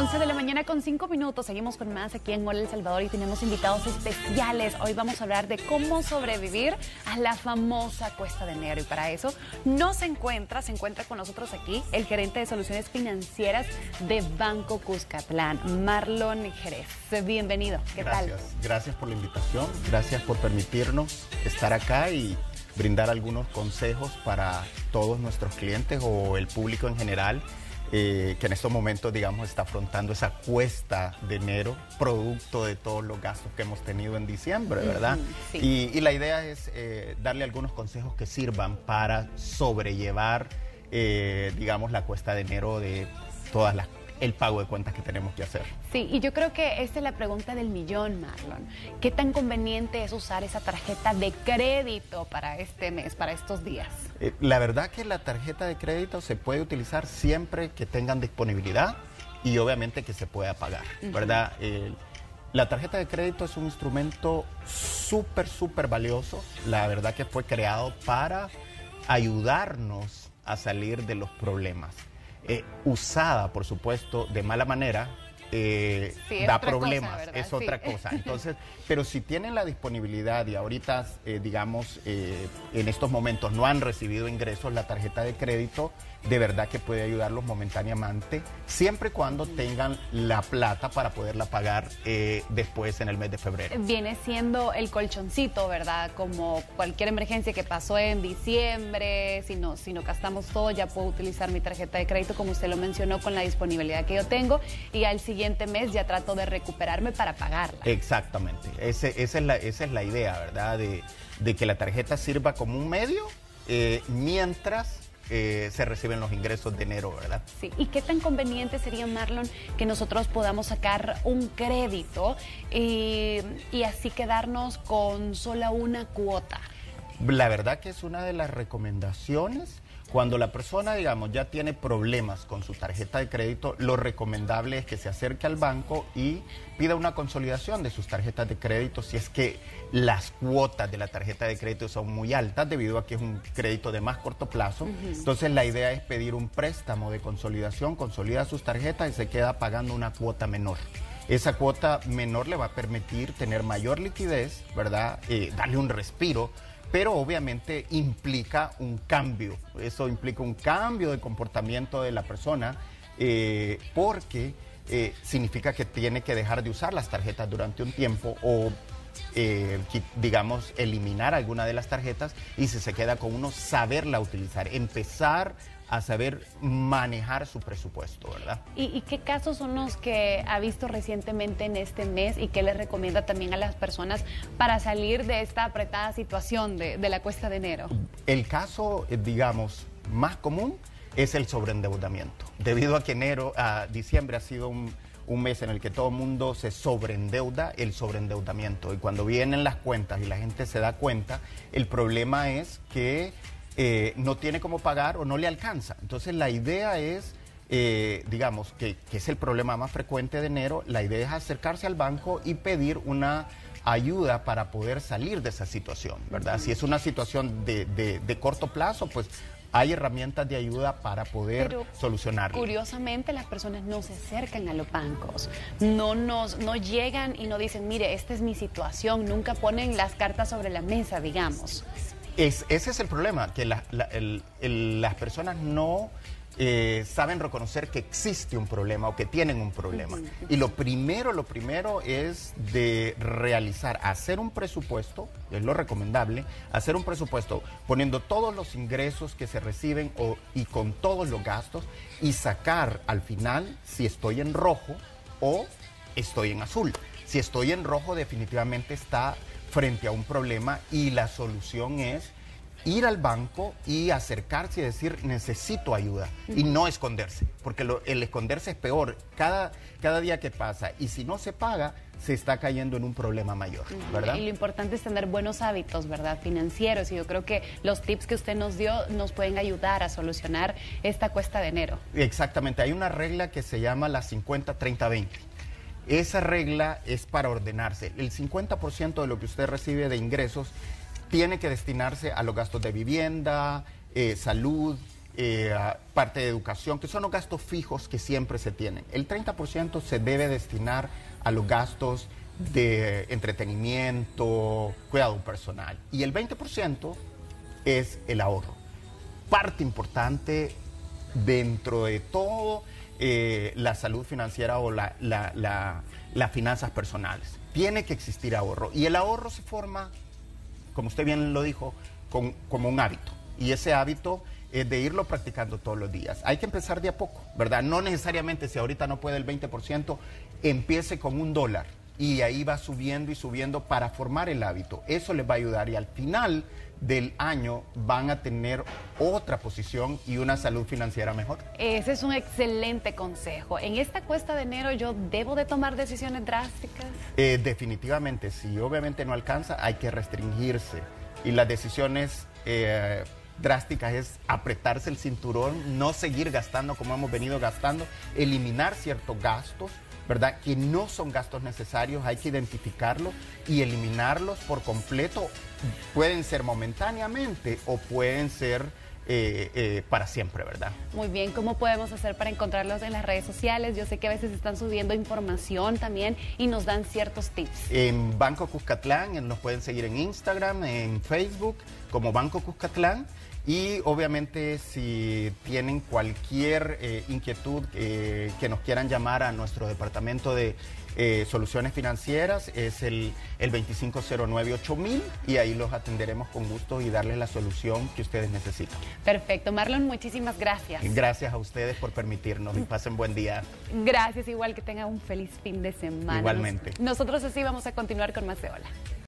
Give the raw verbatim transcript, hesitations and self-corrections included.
once de la mañana con cinco minutos. Seguimos con más aquí en Hola El Salvador y tenemos invitados especiales. Hoy vamos a hablar de cómo sobrevivir a la famosa cuesta de enero. Y para eso nos encuentra, se encuentra con nosotros aquí el gerente de soluciones financieras de Banco Cuscatlán, Marlon Jerez. Bienvenido. ¿Qué Gracias. tal? Gracias por la invitación. Gracias por permitirnos estar acá y brindar algunos consejos para todos nuestros clientes o el público en general. Eh, que en estos momentos, digamos, está afrontando esa cuesta de enero, producto de todos los gastos que hemos tenido en diciembre, ¿verdad? Sí. Y, y la idea es eh, darle algunos consejos que sirvan para sobrellevar, eh, digamos, la cuesta de enero de todas las el pago de cuentas que tenemos que hacer. Sí, y yo creo que esta es la pregunta del millón, Marlon. ¿Qué tan conveniente es usar esa tarjeta de crédito para este mes, para estos días? Eh, la verdad que la tarjeta de crédito se puede utilizar siempre que tengan disponibilidad y obviamente que se pueda pagar, uh-huh. ¿verdad? Eh, la tarjeta de crédito es un instrumento súper, súper valioso. La verdad que fue creado para ayudarnos a salir de los problemas. Eh, usada, por supuesto, de mala manera, eh, sí, da otra problemas, cosa, es sí. otra cosa. Entonces, pero si tienen la disponibilidad y ahorita, eh, digamos, eh, en estos momentos no han recibido ingresos, la tarjeta de crédito de verdad que puede ayudarlos momentáneamente, siempre y cuando tengan la plata para poderla pagar eh, después en el mes de febrero. Viene siendo el colchoncito, ¿verdad? Como cualquier emergencia que pasó en diciembre, si no, si no gastamos todo, ya puedo utilizar mi tarjeta de crédito, como usted lo mencionó, con la disponibilidad que yo tengo, y al siguiente mes ya trato de recuperarme para pagarla. Exactamente, Ese, esa, es la, esa es la idea, ¿verdad? De, de que la tarjeta sirva como un medio eh, mientras Eh, se reciben los ingresos de enero, ¿verdad? Sí, ¿y qué tan conveniente sería, Marlon, que nosotros podamos sacar un crédito y, y así quedarnos con sola una cuota? La verdad que es una de las recomendaciones. Cuando la persona, digamos, ya tiene problemas con su tarjeta de crédito, lo recomendable es que se acerque al banco y pida una consolidación de sus tarjetas de crédito si es que las cuotas de la tarjeta de crédito son muy altas debido a que es un crédito de más corto plazo. Uh-huh. Entonces la idea es pedir un préstamo de consolidación, consolida sus tarjetas y se queda pagando una cuota menor. Esa cuota menor le va a permitir tener mayor liquidez, ¿verdad? Eh, darle un respiro. Pero obviamente implica un cambio, eso implica un cambio de comportamiento de la persona eh, porque eh, significa que tiene que dejar de usar las tarjetas durante un tiempo o eh, digamos eliminar alguna de las tarjetas y si se queda con uno, saberla utilizar, empezar a saber manejar su presupuesto, ¿verdad? ¿Y, ¿Y qué casos son los que ha visto recientemente en este mes y qué les recomienda también a las personas para salir de esta apretada situación de, de la cuesta de enero? El caso, digamos, más común es el sobreendeudamiento. Debido a que enero, a diciembre ha sido un, un mes en el que todo el mundo se sobreendeuda, el sobreendeudamiento. Y cuando vienen las cuentas y la gente se da cuenta, el problema es que Eh, no tiene cómo pagar o no le alcanza. Entonces la idea es, eh, digamos, que, que es el problema más frecuente de enero, la idea es acercarse al banco y pedir una ayuda para poder salir de esa situación, ¿verdad? Uh-huh. Si es una situación de, de, de corto plazo, pues hay herramientas de ayuda para poder Pero, solucionarlo. Curiosamente, las personas no se acercan a los bancos, no, nos, no llegan y no dicen, mire, esta es mi situación, nunca ponen las cartas sobre la mesa, digamos. Es, ese es el problema, que la, la, el, el, las personas no eh, saben reconocer que existe un problema o que tienen un problema. Uh-huh. Y lo primero, lo primero es de realizar, hacer un presupuesto, es lo recomendable, hacer un presupuesto poniendo todos los ingresos que se reciben o, y con todos los gastos y sacar al final si estoy en rojo o estoy en azul. Si estoy en rojo definitivamente está frente a un problema y la solución es ir al banco y acercarse y decir necesito ayuda y no esconderse, porque lo, el esconderse es peor cada, cada día que pasa y si no se paga se está cayendo en un problema mayor, ¿verdad? Y lo importante es tener buenos hábitos, ¿verdad? Financieros, y yo creo que los tips que usted nos dio nos pueden ayudar a solucionar esta cuesta de enero. Exactamente, hay una regla que se llama la cincuenta treinta veinte. Esa regla es para ordenarse. El cincuenta por ciento de lo que usted recibe de ingresos tiene que destinarse a los gastos de vivienda, eh, salud, eh, parte de educación, que son los gastos fijos que siempre se tienen. El treinta por ciento se debe destinar a los gastos de entretenimiento, cuidado personal. Y el veinte por ciento es el ahorro. Parte importante dentro de todo eh, la salud financiera o la, la, la, las finanzas personales. Tiene que existir ahorro. Y el ahorro se forma, como usted bien lo dijo, con, como un hábito. Y ese hábito es de irlo practicando todos los días. Hay que empezar de a poco, ¿verdad? No necesariamente, si ahorita no puede el veinte por ciento, empiece con un dólar. Y ahí va subiendo y subiendo para formar el hábito. Eso les va a ayudar y al final del año van a tener otra posición y una salud financiera mejor. Ese es un excelente consejo. En esta cuesta de enero, ¿yo debo de tomar decisiones drásticas? Eh, definitivamente, si obviamente no alcanza, hay que restringirse. Y las decisiones eh, drásticas es apretarse el cinturón, no seguir gastando como hemos venido gastando, eliminar ciertos gastos, ¿verdad? Que no son gastos necesarios, hay que identificarlos y eliminarlos por completo. Pueden ser momentáneamente o pueden ser eh, eh, para siempre, ¿verdad? Muy bien, ¿cómo podemos hacer para encontrarlos en las redes sociales? Yo sé que a veces están subiendo información también y nos dan ciertos tips. En Banco Cuscatlán, nos pueden seguir en Instagram, en Facebook, como Banco Cuscatlán. Y obviamente si tienen cualquier eh, inquietud eh, que nos quieran llamar a nuestro departamento de eh, soluciones financieras, es el, el veinticinco cero nueve ocho mil y ahí los atenderemos con gusto y darles la solución que ustedes necesitan. Perfecto. Marlon, muchísimas gracias. Gracias a ustedes por permitirnos y pasen buen día. Gracias, igual que tengan un feliz fin de semana. Igualmente. Nosotros así vamos a continuar con más de Hola.